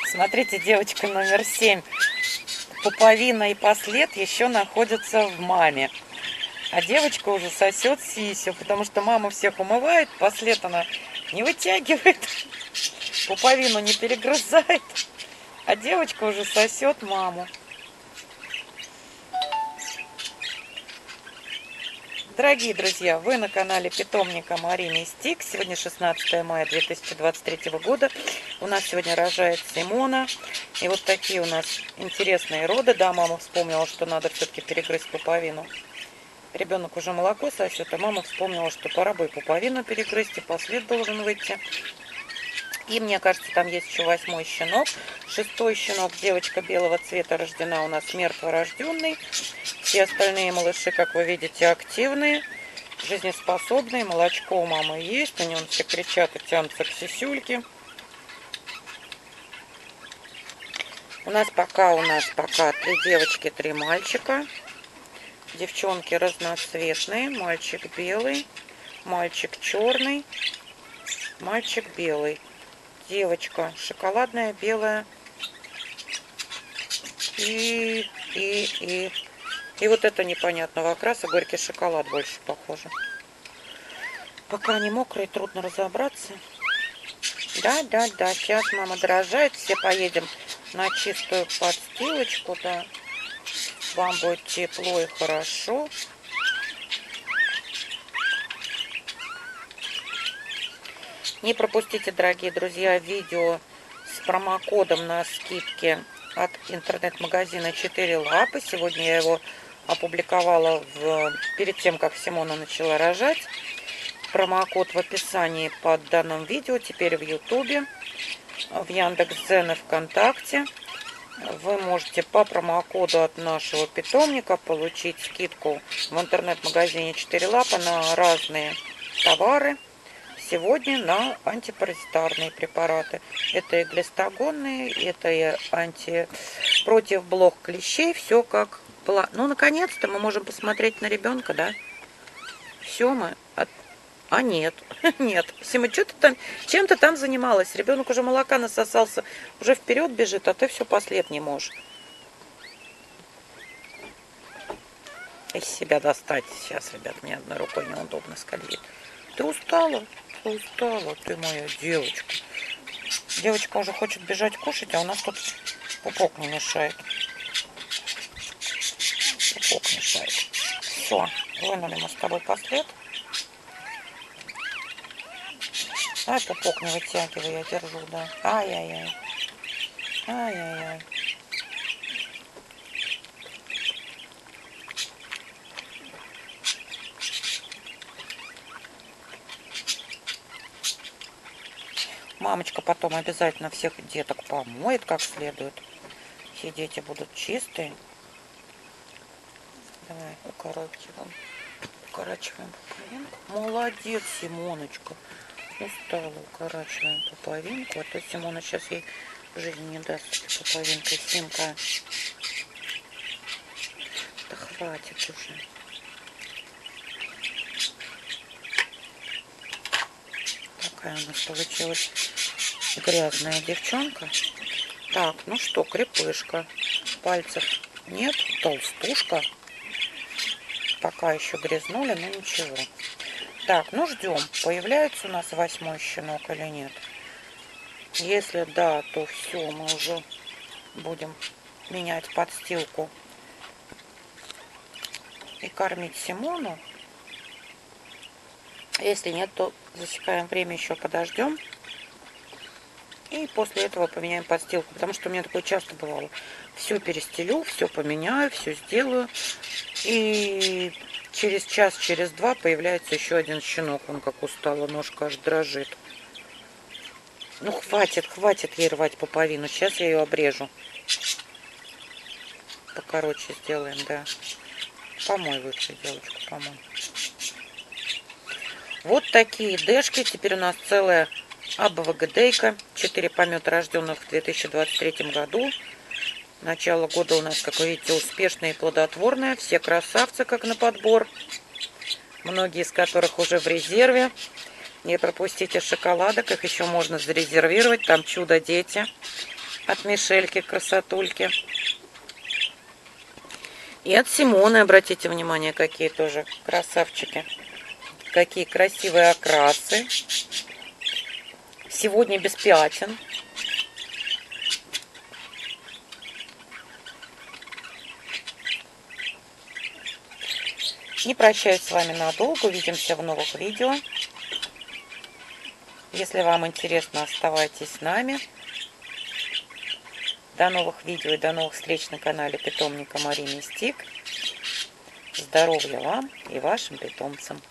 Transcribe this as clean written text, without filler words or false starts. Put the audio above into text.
Смотрите, девочка номер 7. Пуповина и послед еще находятся в маме. А девочка уже сосет сисю, потому что мама всех умывает, послед она не вытягивает, пуповину не перегрызает, а девочка уже сосет маму. Дорогие друзья, вы на канале питомника Марины Стик. Сегодня 16 мая 2023 года. У нас сегодня рожает Симона. И вот такие у нас интересные роды. Да, мама вспомнила, что надо все-таки перегрызть пуповину. Ребенок уже молоко сосет, а мама вспомнила, что пора бы и пуповину перегрызть, и послед должен выйти. И мне кажется, там есть еще 8-й щенок. 6-й щенок, девочка белого цвета, рождена у нас мертворожденный. Все остальные малыши, как вы видите, активные, жизнеспособные. Молочко у мамы есть, они все кричат и тянутся к сисюльке. У нас пока 3 девочки, 3 мальчика. Девчонки разноцветные. Мальчик белый, мальчик черный, мальчик белый. Девочка шоколадная, белая. И вот это непонятного окраса, горький шоколад больше похоже. Пока они мокрые, трудно разобраться. Да, сейчас мама дорожает, все поедем на чистую подстилочку, да. Вам будет тепло и хорошо. Не пропустите, дорогие друзья, видео с промокодом на скидке от интернет-магазина 4 лапы. Сегодня я его опубликовала перед тем, как Симона начала рожать. Промокод в описании под данным видео, теперь в Ютубе, в Яндекс.Дзен и ВКонтакте. Вы можете по промокоду от нашего питомника получить скидку в интернет-магазине 4 лапы на разные товары. Сегодня на антипаразитарные препараты. Это и глистогонные, это и против блох клещей. Все как было. Ну, наконец-то мы можем посмотреть на ребенка, да? Все мы... А нет, нет. Сима, что ты там, чем ты там занималась? Ребенок уже молока насосался, уже вперед бежит, а ты все послед не можешь. Из себя достать сейчас, ребят, мне одной рукой неудобно скользит. Ты устала? Ты моя девочка. Девочка уже хочет бежать кушать, а у нас тут пупок не мешает. Пупок мешает. Все, вынули мы с тобой послед. Ай, пупок не вытягивай, я держу, да. Ай-яй-яй. Ай-яй-яй. Мамочка потом обязательно всех деток помоет как следует. Все дети будут чистые. Давай укорачиваем пуповинку. Молодец, Симоночка. Устала, укорачиваем пуповинку. А то Симона сейчас ей в жизни не даст пуповинкой. Симка. Да хватит уже. Такая у нас получилась грязная девчонка. Так, ну что, крепышка. Пальцев нет, толстушка. Пока еще грязнули, но ничего. Так, ну ждем, появляется у нас 8-й щенок или нет. Если да, то все, мы уже будем менять подстилку и кормить Симону. Если нет, то засекаем время, еще подождем. И после этого поменяем подстилку. Потому что у меня такое часто бывало. Все перестелю, все поменяю, все сделаю. И через час, через два появляется еще один щенок. Он как устала, ножка аж дрожит. Ну хватит ей рвать пуповину. Сейчас я ее обрежу. Покороче сделаем, да. Помой лучше, девочку, помой. Вот такие дэшки. Теперь у нас целая АБВГДейка. 4 помета, рожденных в 2023 году. Начало года у нас, как вы видите, успешное и плодотворное. Все красавцы, как на подбор. Многие из которых уже в резерве. Не пропустите шоколадок. Их еще можно зарезервировать. Там чудо-дети. от Мишельки, красотульки. И от Симоны, обратите внимание, какие тоже красавчики. Какие красивые окрасы. Сегодня без пятен. Не прощаюсь с вами надолго. Увидимся в новых видео. Если вам интересно, оставайтесь с нами. До новых видео и до новых встреч на канале питомника Мари Мистик. Здоровья вам и вашим питомцам.